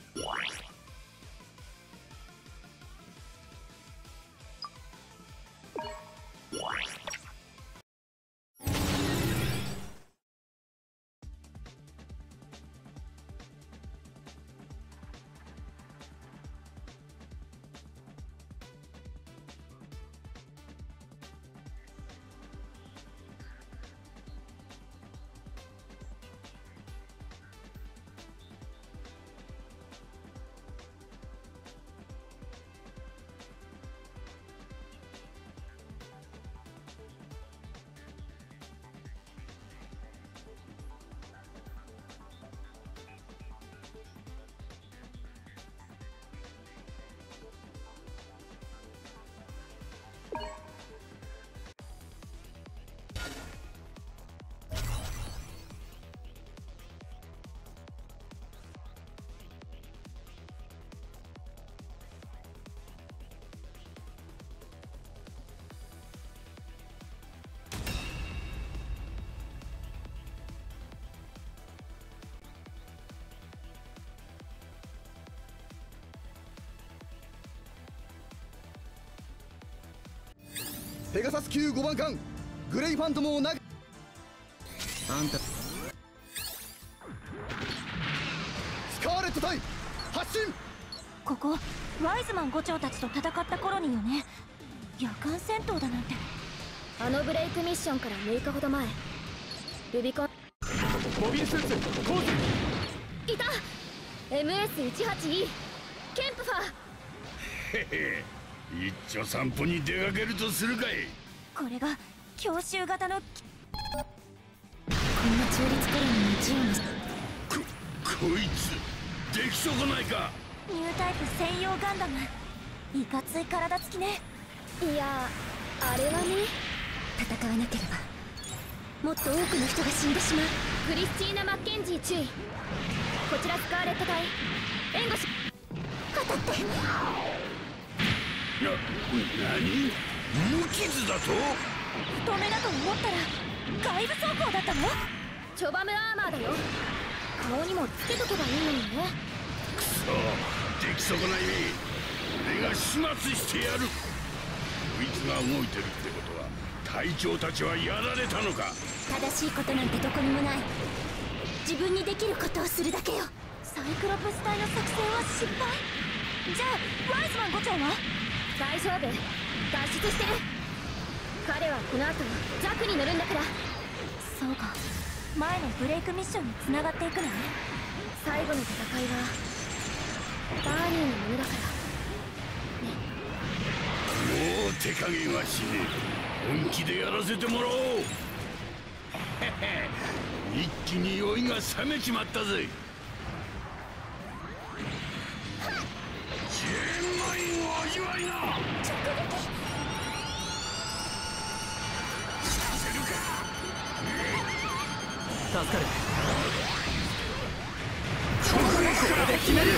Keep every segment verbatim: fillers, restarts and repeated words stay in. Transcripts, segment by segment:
ペガサス級ごばん艦グレイファントムを投げ、あんたスカーレット隊発進。 ここワイズマン伍長たちと戦ったコロニーよね。夜間戦闘だなんて。 あのブレイクミッションからむいかほど前、ルビコンモビルスーツコーズいた エムエスいちはちイー ケンプファー。 へへ、一丁散歩に出かけるとするかい。 これが強襲型の。こんな中立コロニーのジオのここいつでき損ないか。 ニュータイプ専用ガンダム、いかつい体つきね。 いや、あれはね、戦わなければもっと多くの人が死んでしまう。クリスチーナ・マッケンジー注意。こちらスカーレット隊援護し。当たって。 な、何？無傷だと？ 太めだと思ったら外部装甲だったの？ チョバムアーマーだよ。顔にもつけとけばいいのにね。 くそ、出来損ないめ。俺が始末してやる。こいつが動いてるってことは隊長たちはやられたのか。 正しいことなんてどこにもない。自分にできることをするだけよ。 サイクロプス隊の作戦は失敗？じゃあワイズマン伍長は？ 大丈夫、脱出してる。彼はこの後ザクに乗るんだから。 そうか、前のブレイクミッションに繋がっていくのね。 最後の戦いはバーニーのものだからね。 もう手加減はしねえ。本気でやらせてもらおう。一気に酔いが冷めちまったぜ。じゅうまんを味わいな。 直撃させるか。 助かる。これで決める。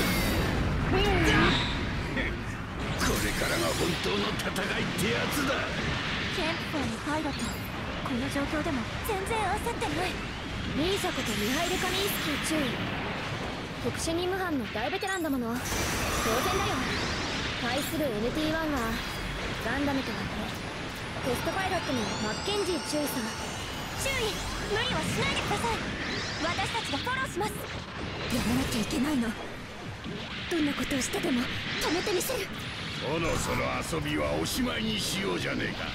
これからが本当の戦いってやつだ。 ケンプファーのパイロット、この状況でも全然焦ってない。 ミーシャことミハイル・カミンスキー注意。特殊任務班の大ベテランだもの。当然だよ。対する エヌティーワン はガンダムとはね。テストパイロットのマッケンジー注意さん。 注意、無理はしないでください。私たちがフォローします。 やらなきゃいけないの。どんなことをしてでも止めてみせる。 そろそろ遊びはおしまいにしようじゃねえか。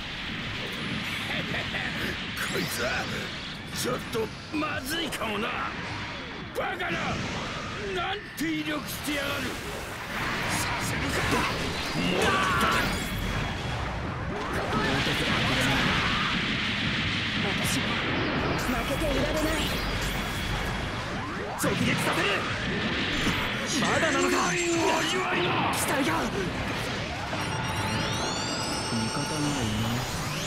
こいつはちょっとまずいかもな。バカな、なんて威力してやがる。させるか。もらった。 私も負けていられない。 直撃させる。まだなのか。機体が味方ならいいな。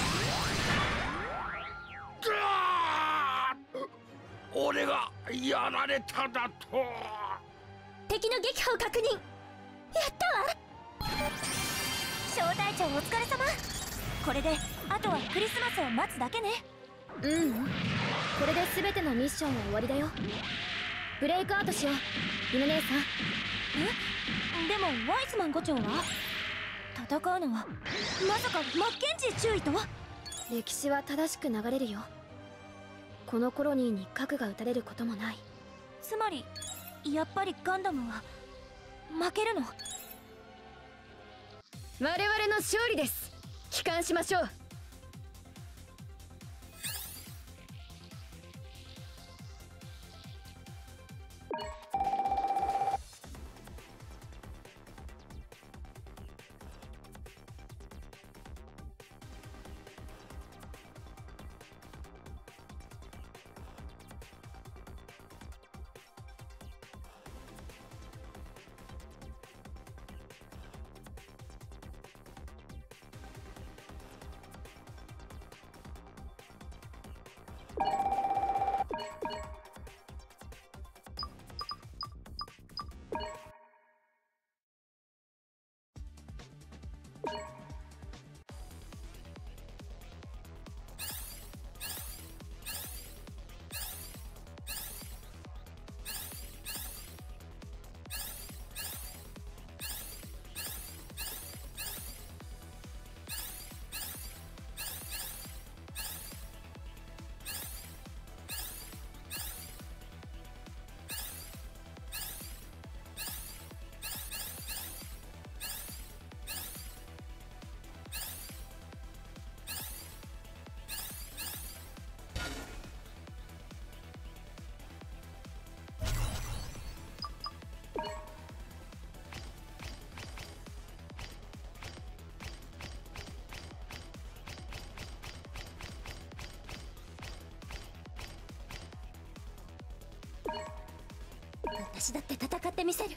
俺がやられただと。 敵の撃破を確認。やったわ。 小隊長お疲れ様。これであとはクリスマスを待つだけね。 うん、これで全てのミッションは終わりだよ。 ブレイクアウトしよう、ゆめ姉さん。 え、でもワイズマン伍長は戦うのはまさかマッケンジー中尉と？ 歴史は正しく流れるよ。このコロニーに核が撃たれることもない。 つまりやっぱりガンダムは負けるの？ 我々の勝利です。帰還しましょう。 私だって戦ってみせる。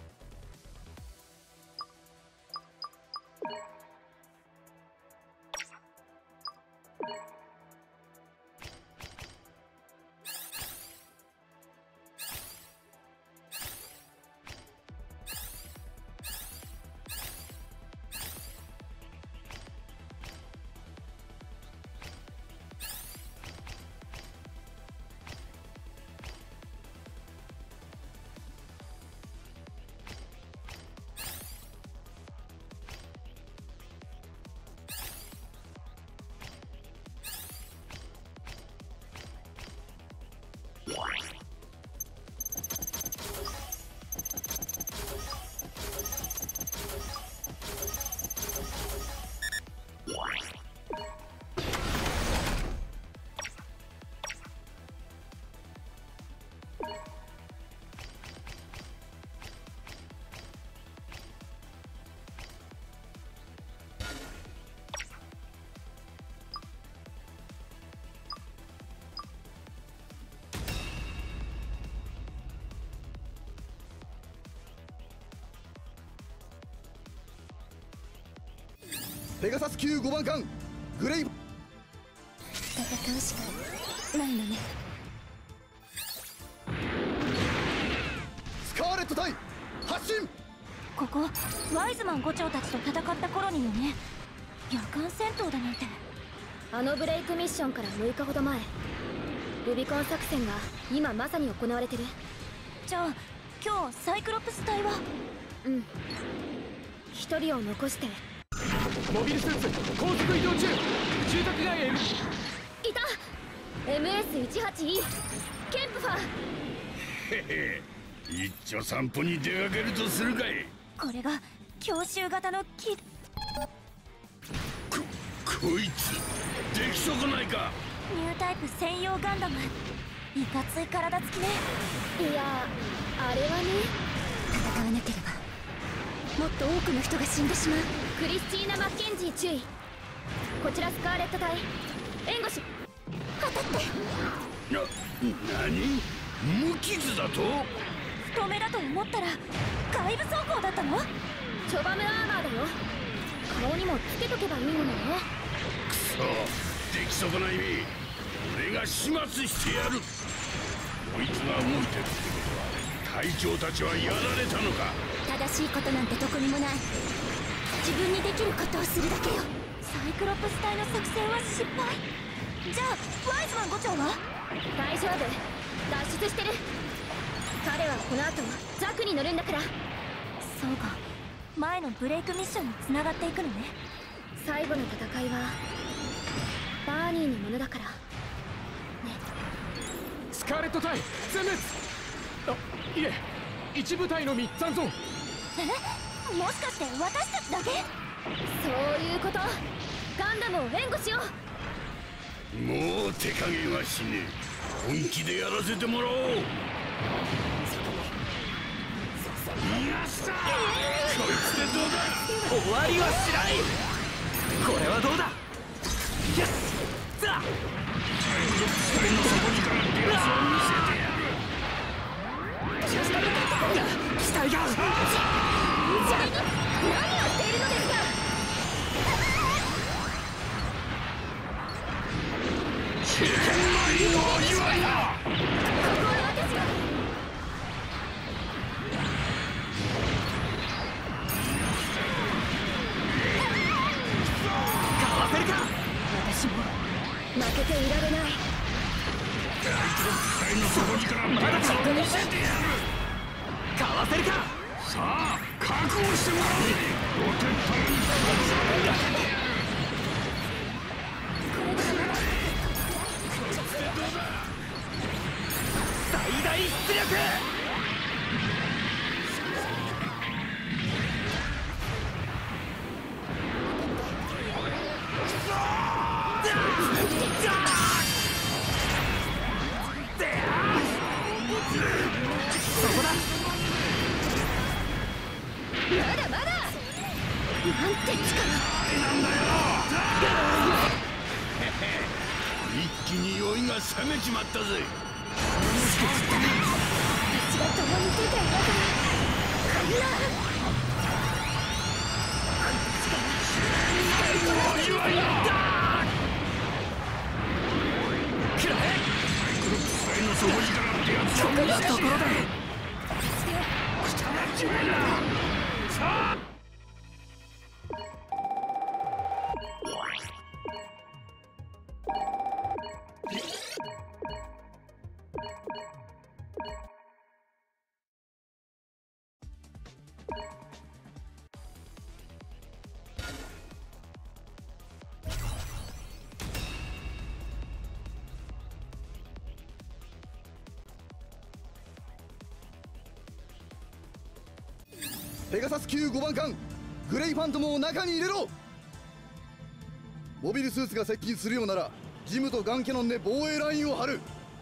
ペガサス級ごばん艦グレイ。 戦うしかないのね。 スカーレット隊発進。 ここワイズマン伍長たちと戦った頃によね。夜間戦闘だなんて。 あのブレイクミッションからむいかほど前、ルビコン作戦が今まさに行われてる。 じゃあ今日サイクロプス隊は？ うん、一人を残して。 モビルスーツ高速移動中。住宅街へ。いた エムエスいちはちイー ケンプファー。 へへ、一丁散歩に出かけるとするかい。 これが強襲型のキここいつでき損ないか。 ニュータイプ専用ガンダム。いかつい体つきね。 いや、あれはね、 戦わなければもっと多くの人が死んでしまう。 クリスティーナ・マッケンジー注意。こちらスカーレット隊援護し。 当たって。 な、何？無傷だと？ 太めだと思ったら外部装甲だったの？ チョバムアーマーだよ。顔にもつけとけばいいものね。 くそ、出来損ないめ。俺が始末してやる。こいつが動いてるってことは隊長たちはやられたのか。 正しいことなんてどこにもない。自分にできることをするだけよ。サイクロプス隊の作戦は失敗。じゃあワイズマン伍長は？ 大丈夫、脱出してる。 彼はこの後ザクに乗るんだから。 そうか、前のブレイクミッションにつながっていくのね。 最後の戦いはバーニーのものだからね。 スカーレット隊全滅。あ、いえ、一部隊のみ残存。 え、もしかして私たちだけ？ そういうこと。ガンダムを援護しよう。もう手加減はしねえ。本気でやらせてもらおう。逃がした、えー、こいつでどうだ。 終わりはしない。これはどうだ。よし、ザッ。最後の底力ってやつを見せてやる。機体がじゃあ何をしているのですか。 経験の味わいだ。 ここは私が。 かわせるか。 私も負けていられない。 最後の底力ってやつを見せてやる。 かわせるか。 さあ覚悟してもらう。おてっぱいにさせてやる。 最大出力。そこだ。 まだまだ。なんて力なんだよ。一気に酔いが冷めちまったぜ。 私が共に出ていながらこんな最後の味わいだ。 くらえ。 サイクロプス隊の底力ってやつを見せてやる。 ところでくたばっちまえな。さあペガサス級ごばん艦グレイファントムを中に入れろ。モビルスーツが接近するようならジムとガンキャノンで防衛ラインを張る。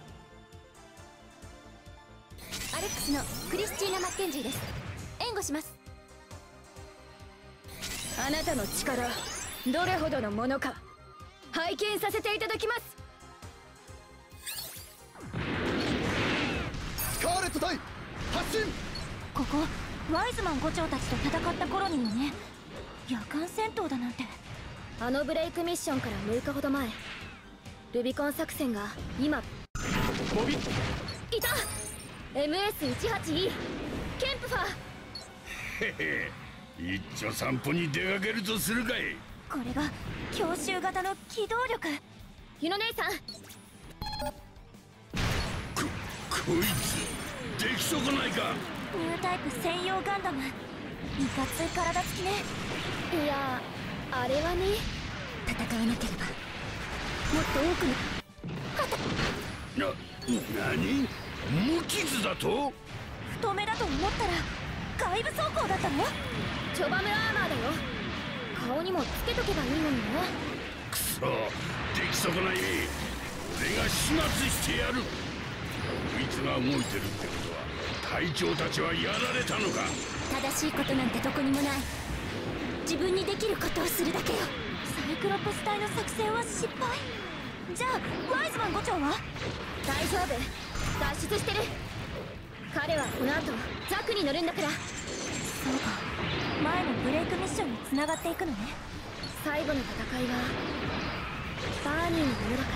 アレックスのクリスチーナ・マッケンジーです。援護します。 あなたの力どれほどのものか拝見させていただきます。 スカーレット隊発進。 ここワイズマン伍長たちと戦ったコロニーよね。夜間戦闘だなんて。 あのブレイクミッションからむいかほど前、ルビコン作戦が今モビいた エムエスじゅうはちイー ケンプファー。 へへ、一丁散歩に出かけるとするかい。 これが強襲型の機動力。 ユノ姉さん。 ここいつでき損ないか。 ニュータイプ専用ガンダム。いかつい体つきね。 いやあれはね、 戦わなければもっと多くのな、なに無傷だと。 太めだと思ったら外部装甲だったの。 チョバムアーマーだよ。顔にもつけとけばいいのにね。 くそ、でき損ない。俺が始末してやる。こいつが動いてるってことは隊長たちはやられたのか。 正しいことなんてどこにもない。自分にできることをするだけよ。サイクロプス隊の作戦は失敗。じゃあワイズマン伍長は大丈夫、脱出してる。彼はこの後ザクに乗るんだから。 そうか、前のブレイクミッションにつながっていくのね。 最後の戦いはバーニーのものだから。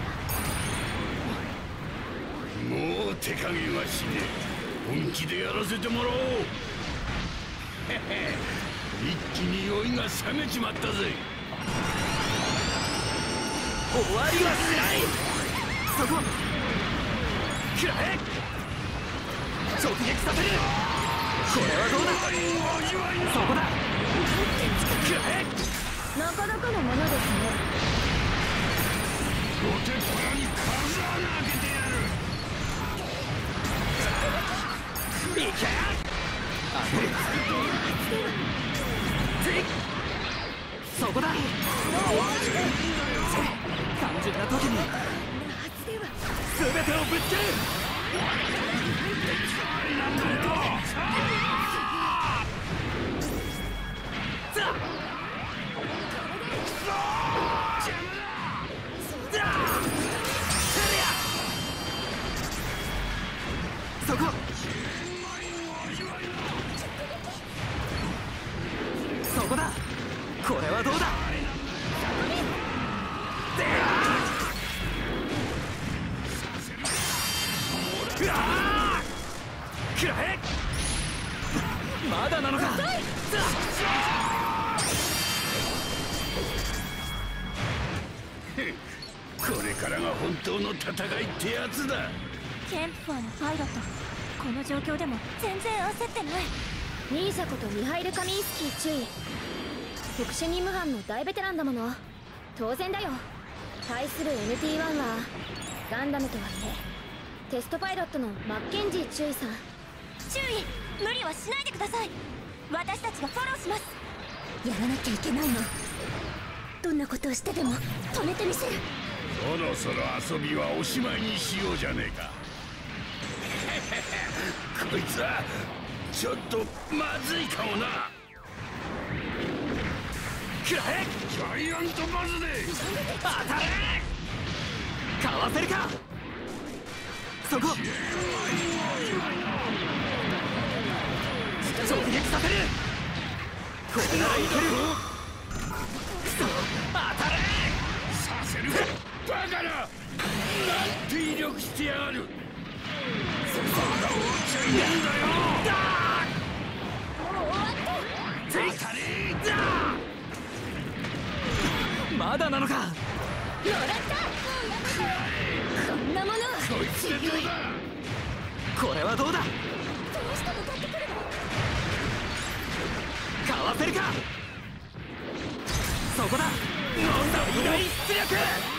もう手加減はしねえ。本気でやらせてもらおう。へへ、一気に酔いが冷めちまったぜ。 終わりはしない。そこくらえ。 直撃させる。これはどうだ。そこだ。くらえ。 なかなかのものですね。 お手っ腹に風穴開けてやる。 いけ。当てる。そこだ。単純な時に全てをぶつける。 なんだよ。 ザッそこ。そこだ。これはどうだ。うわあくらえ。まだなのか。 これからが本当の戦いってやつだ。 ケンプファーのパイロット、この状況でも全然焦ってない。 ニーシャことミハイル・カミンスキー注意。特殊任務班の大ベテランだもの。当然だよ。対する エヌティーワン はガンダムとはいえテストパイロットのマッケンジー注意さん。 注意、無理はしないでください。私たちがフォローします。 やらなきゃいけないの。どんなことをしてでも止めてみせる。 そろそろ遊びはおしまいにしようじゃねえか。こいつはちょっとまずいかもな。 くらえ。 ジャイアントバズで当たれ。かわせるか。そこ。直撃させる。これならいける。くそ、当たれ。 させるか。バカな。なんて威力してやがる。まだ終わっちゃいねえんだよ。当たれ。 まだなのか。 もらった。こんなものはこいつでどうだ。 これはどうだ。 どうして向かってくるの。 かわせるか。そこだ。最大出力。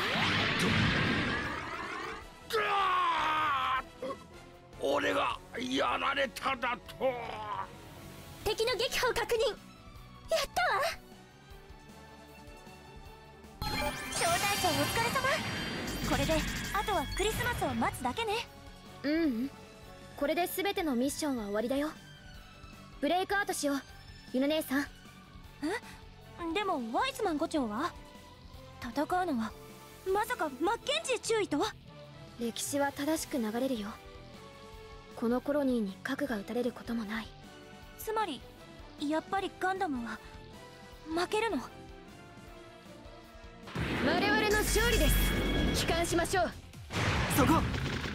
俺がやられただと。 敵の撃破を確認。やったわ。 招待長お疲れ様。これであとはクリスマスを待つだけね。 うんうん、これで全てのミッションは終わりだよ。ブレイクアウトしよう、ユナ姉さん。 え、でもワイズマン伍長は戦うのはまさかマッケンジー注意とは。 歴史は正しく流れるよ。このコロニーに核が撃たれることもない。 つまりやっぱりガンダムは負けるの。 我々の勝利です。帰還しましょう。 そこ。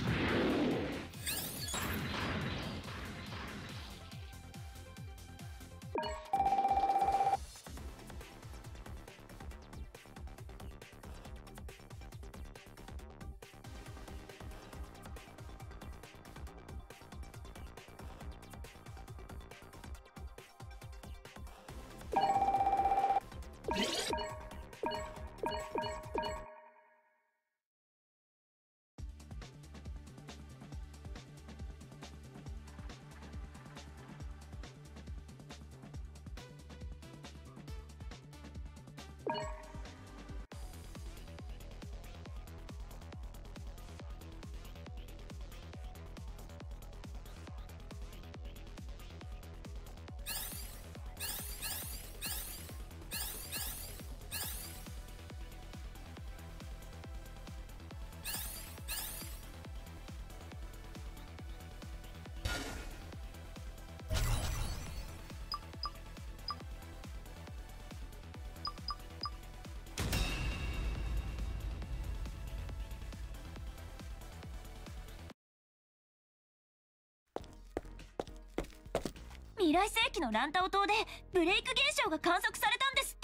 未来世紀のランタオ島でブレイク現象が観測されたんですって。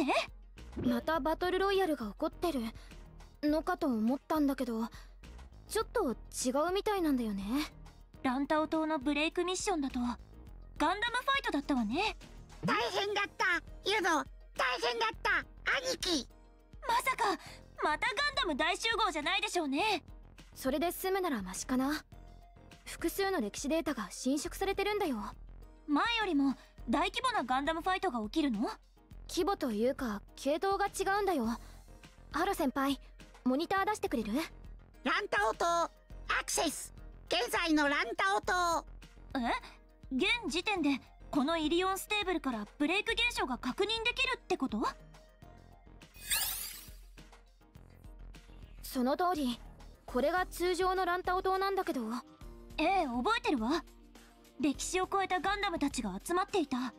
またバトルロイヤルが起こってるのかと思ったんだけど、ちょっと違うみたいなんだよね。 ランタオ島のブレイクミッションだとガンダムファイトだったわね。 大変だったユノ、大変だった兄貴。 まさかまたガンダム大集合じゃないでしょうね。 それで済むならマシかな。複数の歴史データが侵食されてるんだよ。 前よりも大規模なガンダムファイトが起きるの？ 規模というか系統が違うんだよ。ハロ先輩、モニター出してくれる？ ランタオ島アクセス。現在のランタオ島。 え？現時点でこのイリオンステーブルからブレイク現象が確認できるってこと？ その通り。これが通常のランタオ島なんだけど。 ええ、覚えてるわ。歴史を超えたガンダムたちが集まっていた。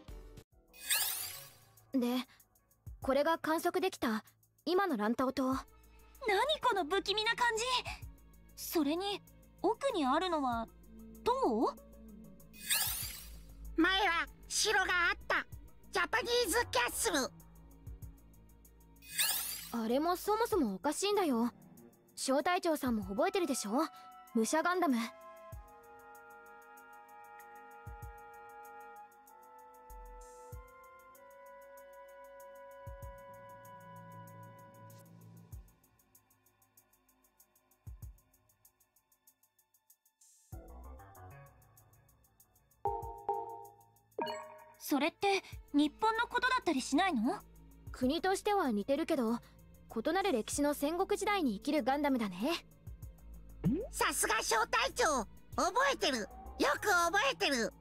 で、これが観測できた今のランタオ島。 何この不気味な感じ。それに奥にあるのは塔？ 前は城があったジャパニーズキャッスル。 あれもそもそもおかしいんだよ。小隊長さんも覚えてるでしょ？武者ガンダム。 それって日本のことだったりしないの？ 国としては似てるけど異なる歴史の戦国時代に生きるガンダムだね。 さすが小隊長、覚えてる、よく覚えてる。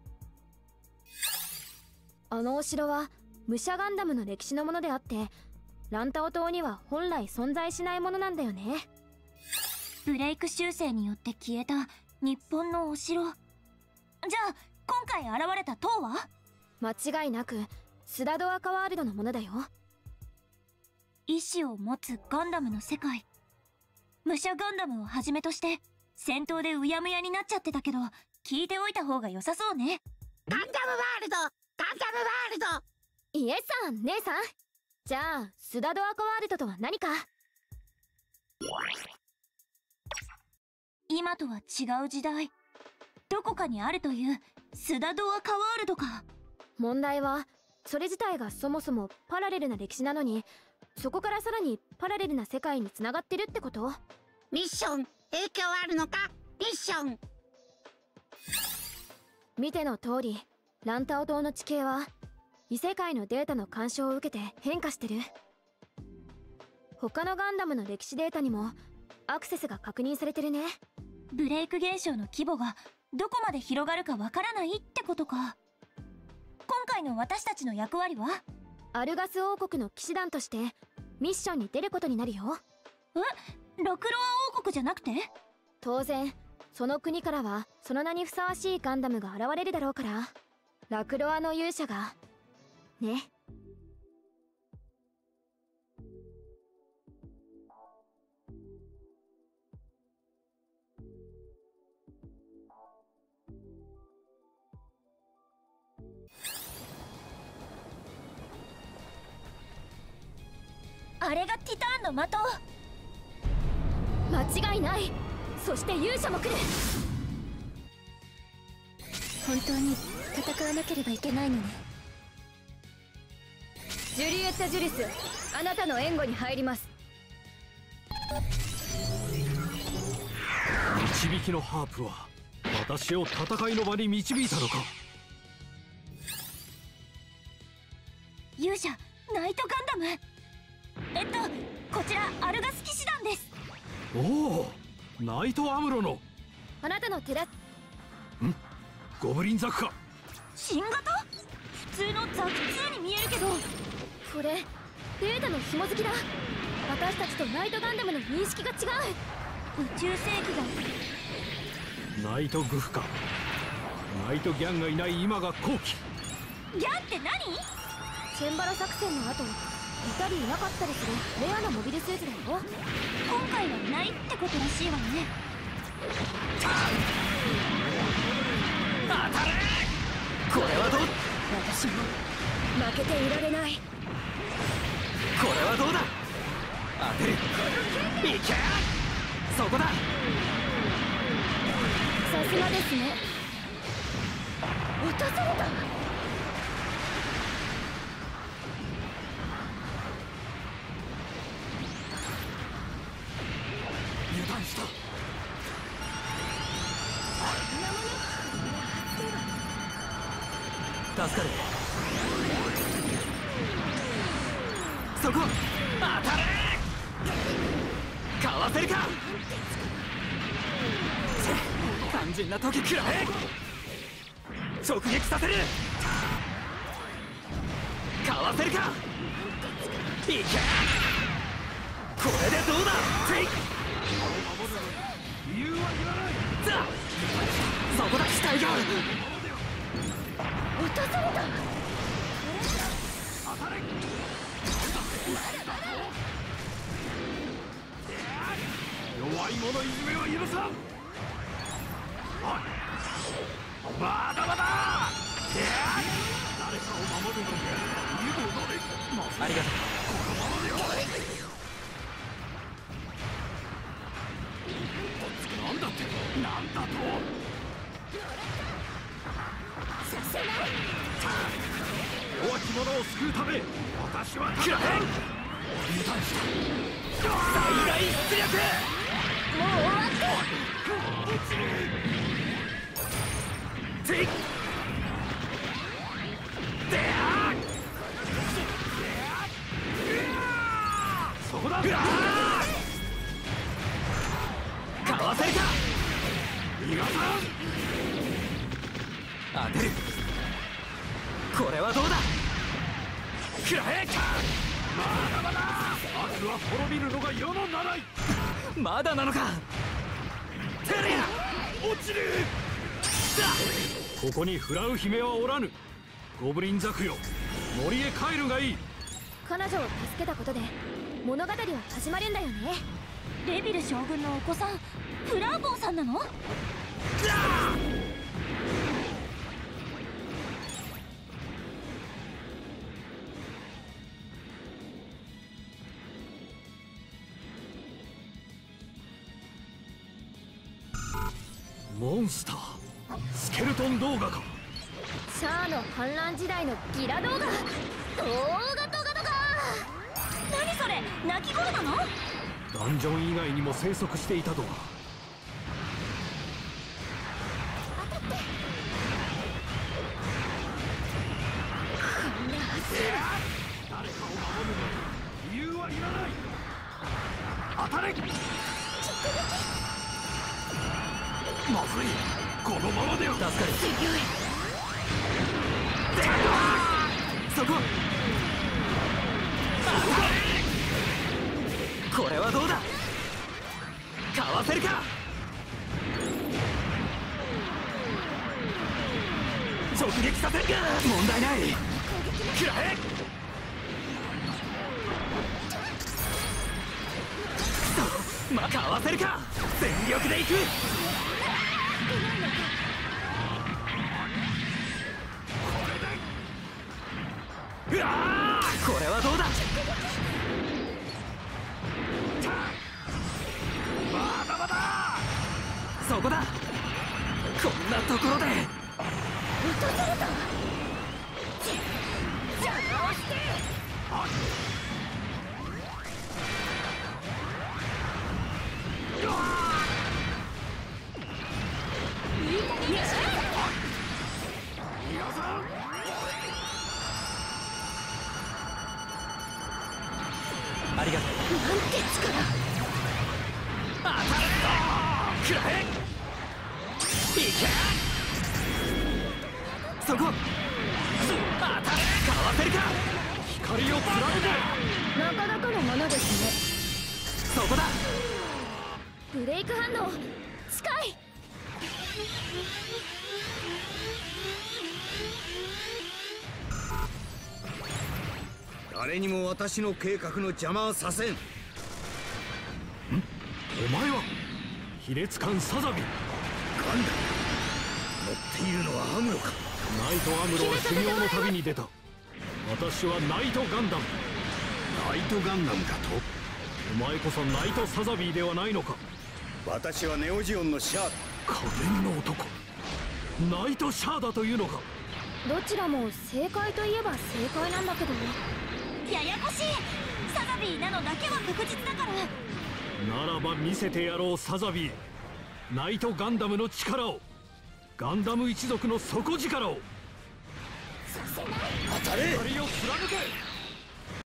あのお城は武者ガンダムの歴史のものであって、ランタオ島には本来存在しないものなんだよね。 ブレイク修正によって消えた日本のお城。じゃあ今回現れた塔は？ 間違いなくスダドアカワールドのものだよ。 意志を持つガンダムの世界。武者ガンダムをはじめとして戦闘でうやむやになっちゃってたけど、聞いておいた方が良さそうね。 ガンダムワールド、ガンダムワールド。 イエスさん、姉さん。じゃあスダドアカワールドとは何か？ 今とは違う時代、どこかにあるというスダドアカワールドか。 問題はそれ自体がそもそもパラレルな歴史なのに、そこからさらにパラレルな世界につながってるってこと？ ミッション影響あるのか？ミッション。 見ての通り、ランタオ島の地形は異世界のデータの干渉を受けて変化してる。他のガンダムの歴史データにもアクセスが確認されてるね。 ブレイク現象の規模がどこまで広がるかわからないってことか。今回の私たちの役割は？ アルガス王国の騎士団としてミッションに出ることになるよ。 え？ラクロア王国じゃなくて？ 当然その国からはその名にふさわしいガンダムが現れるだろうから、ラクロアの勇者がね。 あれがティターンの的。 間違いない。そして勇者も来る。 本当に戦わなければいけないのね。 ジュリエッタ・ジュリス、あなたの援護に入ります。 導きのハープは私を戦いの場に導いたのか。 勇者ナイトガンダム。えっとこちらアルガス騎士団です。 おお、ナイトアムロの。 あなたの手だ。ん？ ゴブリンザクか。 新型？普通のザクツーに見えるけど。 これデータの紐付きだ。私たちとナイトガンダムの認識が違う。 宇宙世紀が。ナイトグフか。ナイトギャンがいない今が後期。 ギャンって何？ チェンバラ作戦の後いたりいなかったりするレアなモビルスーツだよ。 今回はいないってことらしいわね。 当たれ。これはどう？ 私も負けていられない。 これはどうだ。当てる。いけ。そこだ。 さすがですね。 落とされた。 油断した。助かる。そこ当たれ。かわせるか。肝心な時くらえ。直撃させる。かわせるか。いけ。これでどうだ。てい。理由は言わない。ザ。そこだ。死体が落とされた。 当たれ。弱い者いじめは許さん。まだまだ。誰かを守るのにありがとう。このままでよ。なんだって。なんだと。 させない。 弱き者を救うため私はくらえ。油断した。最大出力。 もう終わって。 てい。そこだ。かわせるか。逃がさん。当てる。これはどうだ。くらえ。まだまだ。悪は滅びるのが世の習い。まだなのか。てりゃ落ちる。ここにフラウ姫はおらぬ。ゴブリンザクよ、森へ帰るがいい。 彼女を助けたことで物語は始まるんだよね。 レビル将軍のお子さん、フラーボンさんなの？ モンスター、スケルトン動画か。 シャアの反乱時代のギラ動画。動画動画動画。 何それ、鳴き声なの？ ダンジョン以外にも生息していたとは。 当たって。 誰かを守るのに理由はいらない。当たれ。まずい。このままでは助かる。そこ。これはどうだ。かわせるか。直撃させるか。問題ない。くらえ。そう、まあ、かわせるか。全力でいく。うわー、これはどうだ。まだまだ。そこだ。こんなところで落とされた。邪魔をして。いい加減にしなさい。 皆さん、ありがとう。 なんて力。 当たるぞ。くらえ。いけ。そこ。当たれ。かわせるか。光を貫け。 なかなかのものですね。 そこだ。 ブレイク反応近い。 誰にも私の計画の邪魔はさせん。ん？ お前は卑劣漢サザビ。 ガンダム。乗っているのはアムロか。 ナイトアムロは修行の旅に出た。私はナイトガンダム。 ナイトガンダムかと。 お前こそナイトサザビーではないのか。 私はネオジオンのシャアだ。 仮面の男。 ナイトシャアだというのか。 どちらも正解といえば正解なんだけど。 ややこしい。サザビーなのだけは確実だから。 ならば見せてやろうサザビー。ナイトガンダムの力を、ガンダム一族の底力を。 当たれ。 光を貫け。